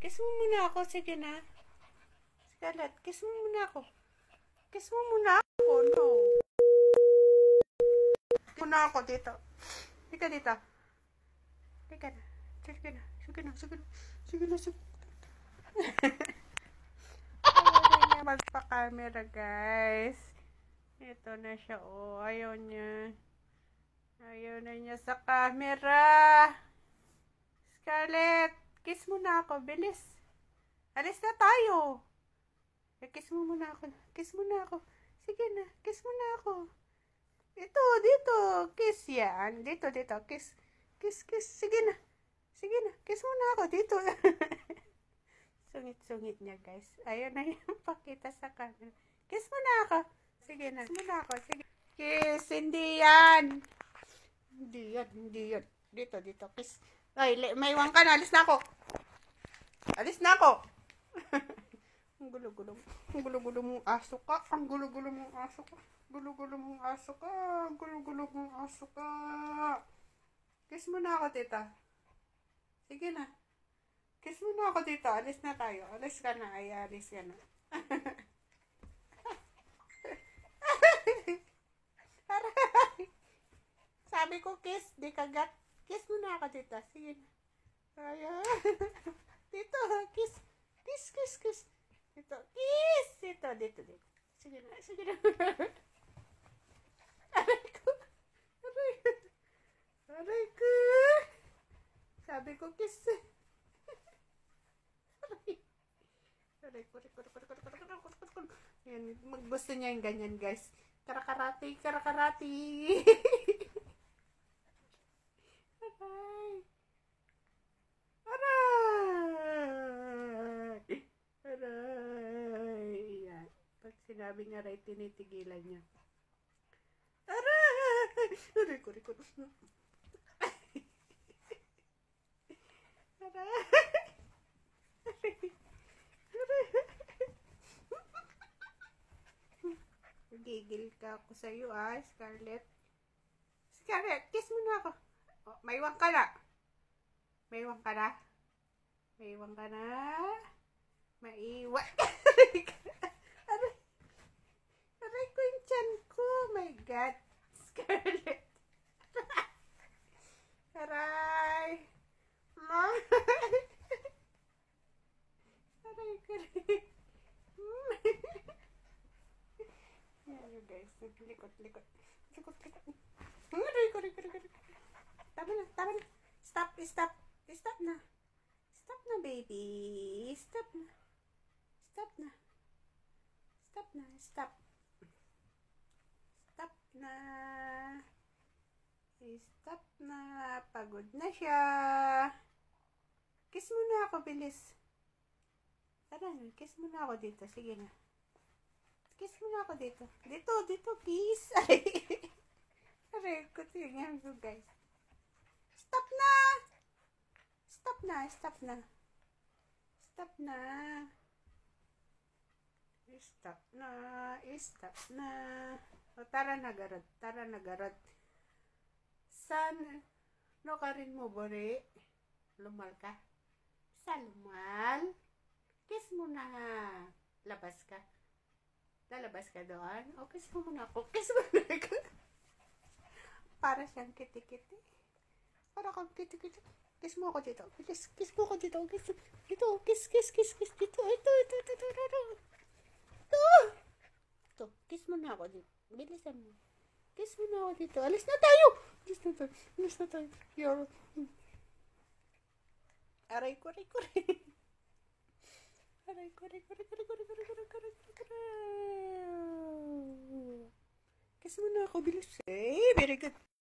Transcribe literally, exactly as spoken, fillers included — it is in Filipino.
Kiss mo muna ako. Sige na. Scarlett, kiss mo muna ako. Kiss mo muna ako. No. Kiss muna ako dito. Dika dito. Dika na. Sige na. Sige na. Sige na. Sige na. Sige na. Ayaw na niya magpa-camera, guys. Ito na siya. Oh, ayaw niya. Ayaw na niya sa camera. Scarlett, kiss mo na ako. Bilis. Alis na tayo. Eh, kiss mo muna ako. Kiss mo na ako. Sige na. Kiss mo na ako. Ito, dito. Kiss yan. Dito, dito. Kiss. Kiss, kiss. Sige na. Sige na. Kiss mo na ako. Dito. Sungit-sungit niya, guys. Ayaw na yung pakita sa camera. Kiss mo na ako. Sige na. Kiss mo na ako. Sige. Kiss. Hindi yan. Hindi yan. Hindi yan. Dito, dito. Kiss. Ay, may iwan ka na. Alis na ako. Alis na ako. Ang gulo-gulo mo. Ang gulo-gulo mong aso ka. Ang gulo-gulo mong aso ka. Gulo-gulo mong aso ka. Ang gulo-gulo mong aso ka. Kiss mo na ako, tita. Sige na. Kiss mo na ako, tita. Alis na tayo. Alis ka na. Ay, alis ka na. Sabi ko, kiss. Di kagat. Kiss mo na ako, tita. Sige na. Ay, dito, kiss. Kiss, kiss, kiss. Dito, kiss. Dito, dito, dito. Sige na, sige na. Aray ko. Aray ko. Aray ko. Sabi ko, kiss. Aray. Aray ko, aray ko, aray ko, aray ko, aray ko, aray ko. Yan, gusto niya yung ganyan, guys. Karakarati, karakarati. Aray. Aray. Aray. Yan. Pag sinabing aray, tinitigilan niya. Aray. Aray ko, aray ko. Aray. Aray. Gigil ka ako sa'yo, ah, Scarlett. Scarlett, kiss mo na ako. Oh, may iwan ka na. May iwan ka na. May iwan ka na. Maiwan. Aray. Aray ko yung tiyan ko. Oh my God. Scarlett. Aray. Mom. Aray ko rin. Yan you guys. Likot, likot. Likot, likot. Aray ko rin, aray ko rin. Tama na, tama na. Stop, stop. Stop na. Stop na, baby. Stop na. Stop na. Stop na. Stop. Stop na. Stop na. Pagod na siya. Kiss mo na ako, bilis. Tara na, kiss mo na ako dito. Sige na. Kiss mo na ako dito. Dito, dito, kiss. Ay. Aray ko, tingnan mo, guys. Stop na. Stop na, stop na. Stop na. Stop na. Stop na. O, tara na, garad. Tara na, garad. San, no ka rin mo, bore? Lumal ka? Sa lumal? Kiss mo na. Labas ka. Lalabas ka doon? O, kiss mo muna ako. Kiss mo na ako. Para siyang kiti-kiti. Para kang kiti-kiti. Kiss mo ako dito. Kiss, kiss mo ako dito. Kiss, dito. Kiss, kiss, kiss, kiss. Dito. Ito, ito, ito, ito, ito. Ito. Ito. Kiss mo na ako dito. Bilisan mo. Kiss mo na ako dito. Alis na tayo. Alis na tayo. Alis na tayo. Yaro. Aray ko, aray ko, aray. Aray ko, aray ko, aray ko, aray ko, aray ko, aray ko, aray ko, aray ko, aray ko. Kiss mo na ako. Bilis. Eh, very good.